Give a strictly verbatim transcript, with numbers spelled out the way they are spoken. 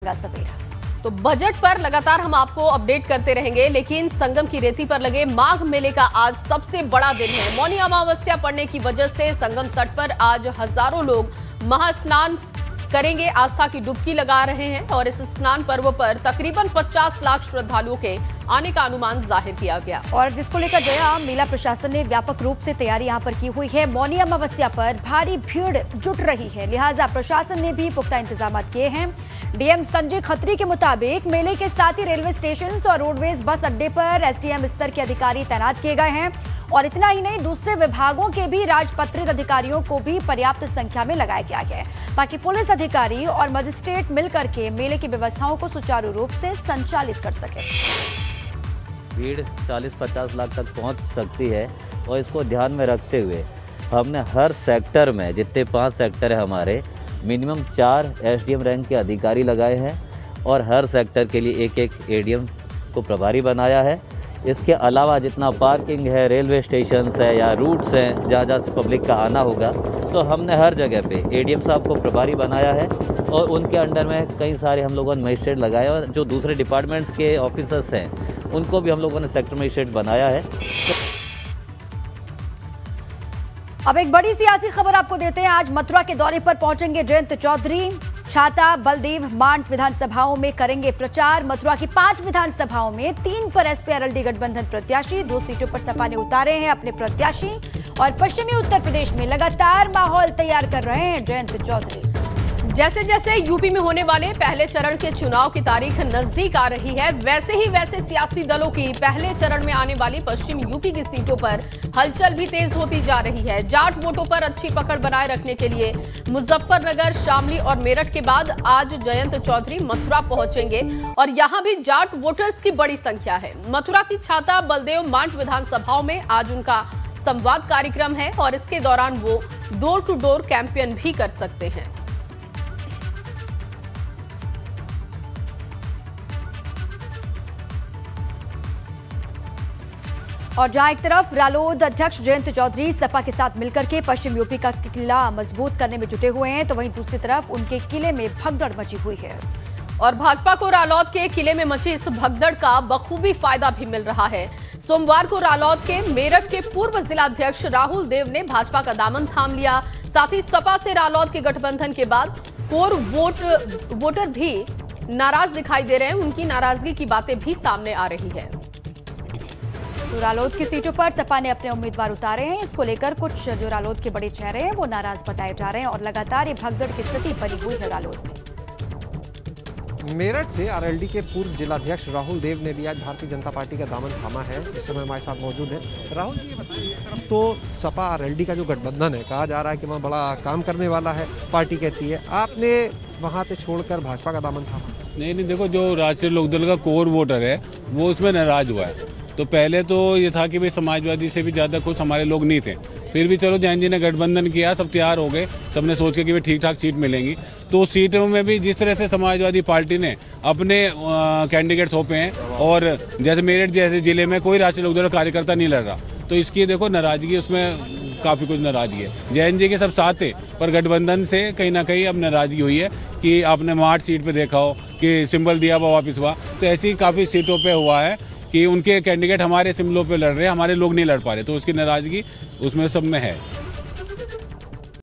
होगा सवेरा। तो बजट पर लगातार हम आपको अपडेट करते रहेंगे, लेकिन संगम की रेती पर लगे माघ मेले का आज सबसे बड़ा दिन है। मौनी अमावस्या पड़ने की वजह से संगम तट पर आज हजारों लोग महास्नान करेंगे, आस्था की डुबकी लगा रहे हैं और इस स्नान पर्व पर तकरीबन पचास लाख श्रद्धालुओं के आने का अनुमान जाहिर किया गया। और जिसको लेकर जया, मेला प्रशासन ने व्यापक रूप से तैयारी यहां पर की हुई है। मौनी अमावस्या पर भारी भीड़ जुट रही है, लिहाजा प्रशासन ने भी पुख्ता इंतजाम किए हैं। डीएम संजय खत्री के मुताबिक मेले के साथ ही रेलवे स्टेशन और रोडवेज बस अड्डे पर एसडीएम स्तर के अधिकारी तैनात किए गए हैं और इतना ही नहीं, दूसरे विभागों के भी राजपत्रित अधिकारियों को भी पर्याप्त संख्या में लगाया गया है ताकि पुलिस अधिकारी और मजिस्ट्रेट मिलकर के मेले की व्यवस्थाओं को सुचारू रूप से संचालित कर सके। भीड़ चालीस पचास लाख तक पहुंच सकती है और इसको ध्यान में रखते हुए हमने हर सेक्टर में, जितने पांच सेक्टर है हमारे, मिनिमम चार एसडीएम रैंक के अधिकारी लगाए हैं और हर सेक्टर के लिए एक एक एडीएम को प्रभारी बनाया है। इसके अलावा जितना पार्किंग है, रेलवे स्टेशन है या रूट्स हैं जहाँ जहाँ से पब्लिक का आना होगा, तो हमने हर जगह पे एडीएम साहब को प्रभारी बनाया है और उनके अंडर में कई सारे हम लोगों ने मजिस्ट्रेट लगाए और जो दूसरे डिपार्टमेंट्स के ऑफिसर्स हैं उनको भी हम लोगों ने सेक्टर मजिस्ट्रेट बनाया है। अब एक बड़ी सियासी खबर आपको देते हैं। आज मथुरा के दौरे पर पहुंचेंगे जयंत चौधरी। छाता, बलदेव, मांड विधानसभाओं में करेंगे प्रचार। मथुरा की पांच विधानसभाओं में तीन पर एसपी आरएलडी गठबंधन प्रत्याशी, दो सीटों पर सपा ने उतारे हैं अपने प्रत्याशी और पश्चिमी उत्तर प्रदेश में लगातार माहौल तैयार कर रहे हैं जयंत चौधरी। जैसे जैसे यूपी में होने वाले पहले चरण के चुनाव की तारीख नजदीक आ रही है, वैसे ही वैसे सियासी दलों की पहले चरण में आने वाली पश्चिम यूपी की सीटों पर हलचल भी तेज होती जा रही है। जाट वोटों पर अच्छी पकड़ बनाए रखने के लिए मुजफ्फरनगर, शामली और मेरठ के बाद आज जयंत चौधरी मथुरा पहुंचेंगे और यहां भी जाट वोटर्स की बड़ी संख्या है। मथुरा की छाता, बलदेव, मांड विधानसभाओं में आज उनका संवाद कार्यक्रम है और इसके दौरान वो डोर टू डोर कैंपेन भी कर सकते हैं। और जहां एक तरफ रालोद अध्यक्ष जयंत चौधरी सपा के साथ मिलकर के पश्चिम यूपी का किला मजबूत करने में जुटे हुए हैं, तो वहीं दूसरी तरफ उनके किले में भगदड़ मची हुई है और भाजपा को रालोद के किले में मची इस भगदड़ का बखूबी फायदा भी मिल रहा है। सोमवार को रालोद के मेरठ के पूर्व जिलाध्यक्ष राहुल देव ने भाजपा का दामन थाम लिया। साथ ही सपा से रालोद के गठबंधन के बाद कोर वोट वोटर भी नाराज दिखाई दे रहे हैं, उनकी नाराजगी की बातें भी सामने आ रही है। तो रालोद की सीटों पर सपा ने अपने उम्मीदवार उतारे हैं। इसको लेकर कुछ जो रालोद के बड़े चेहरे हैं वो नाराज बताए जा रहे हैं और लगातार ये भगदड़ की स्थिति बनी हुई है रालोद में। मेरठ से आरएलडी के पूर्व जिलाध्यक्ष राहुल देव ने भी आज भारतीय जनता पार्टी का दामन थामा है। इस समय हमारे साथ मौजूद है। राहुल जी, ये बताइए, एक तरफ तो सपा आरएलडी का जो गठबंधन है, कहा जा रहा है कि वहाँ बड़ा काम करने वाला है, पार्टी कहती है, आपने वहाँ से छोड़कर भाजपा का दामन थामा? नहीं नहीं, देखो, जो राष्ट्रीय लोकदल का कोर वोटर है वो उसमें नाराज हुआ है। तो पहले तो ये था कि भाई समाजवादी से भी ज़्यादा खुश हमारे लोग नहीं थे, फिर भी चलो जैन जी ने गठबंधन किया, सब तैयार हो गए, सबने सोच के कि भाई ठीक ठाक सीट मिलेंगी। तो सीटों में भी जिस तरह से समाजवादी पार्टी ने अपने कैंडिडेट थोपे हैं और जैसे मेरठ जैसे जिले में कोई राष्ट्रीय लोकदल कार्यकर्ता नहीं लड़ रहा, तो इसकी देखो नाराजगी, उसमें काफ़ी कुछ नाराजगी है। जैन जी के सब साथ थे पर गठबंधन से कहीं ना कहीं अब नाराजगी हुई है कि आपने मार्च सीट पर देखा हो कि सिंबल दिया हुआ वापस हुआ, तो ऐसी काफ़ी सीटों पर हुआ है कि उनके कैंडिडेट हमारे सिम्बलों पे लड़ रहे हैं, हमारे लोग नहीं लड़ पा रहे, तो उसकी नाराजगी उसमें सब में है।